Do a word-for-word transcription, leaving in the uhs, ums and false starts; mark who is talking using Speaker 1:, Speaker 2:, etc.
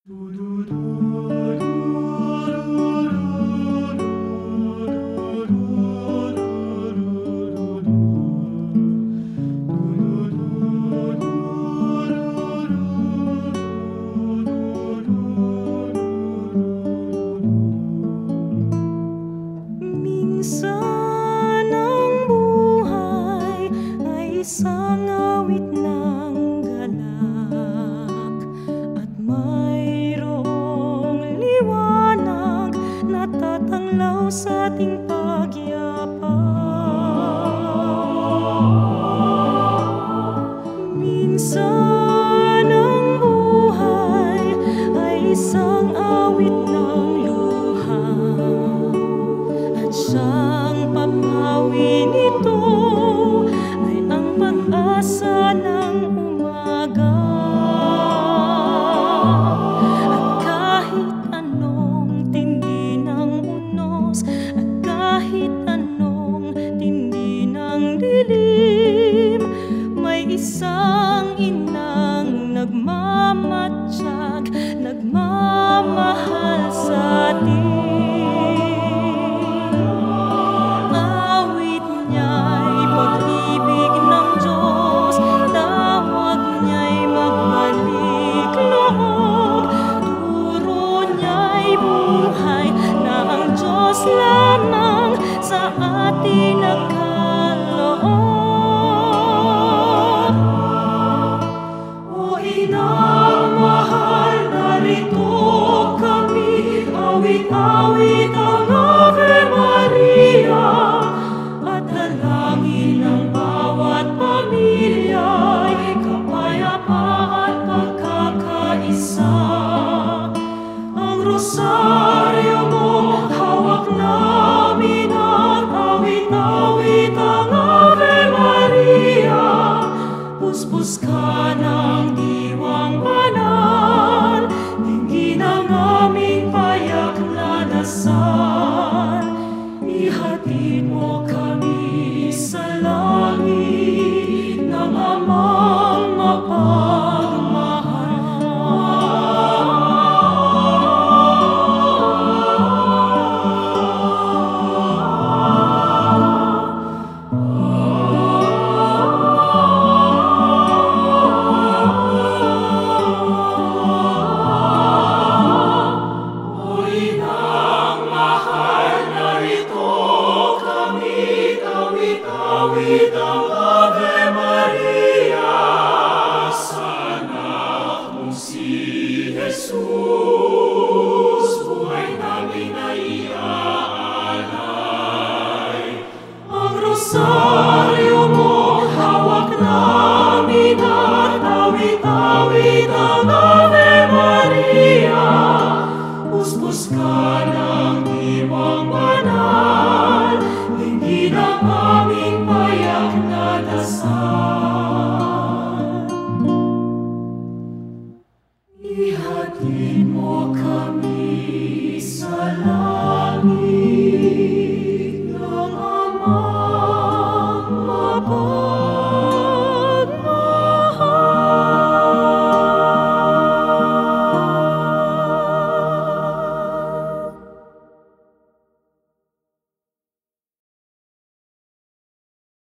Speaker 1: Minsan ang buhay ay isang awit ng galak, at mayroong liwanag na tatanglaw sa ating pagyapak. Minsan ang buhay ay isang awit ng luha, at siyang papawi nito ay ang pag-asa ng umaga. At kahit anong tindi ng unos, at kahit anong tindi ng dilim, may isang inang nagmamatyak, nagmamahal sa atin. Awit niya'y pag-ibig ng Diyos, tawag niya'y magbalik loob, turo niya'y buhay na ang Diyos lamang sa atin nagkaloob. O Inang mahal, narito kami, awit-awit ang Ave Maria, at dalangin ng bawat pamilya'y kapayapaan at pagkakaisa. Ang rosaryo mo hawak namin, at awit-awit ang Ave Maria. Puspos ka ng diwang banal, dinggin ang aming payak na dasal. Ihatid mo kami sa langit ng Amang awit ang Ave Maria sa anak mong si Jesus, buhay namin ay iaalay. Ang rosaryo mo hawak namin, at awit-awit ang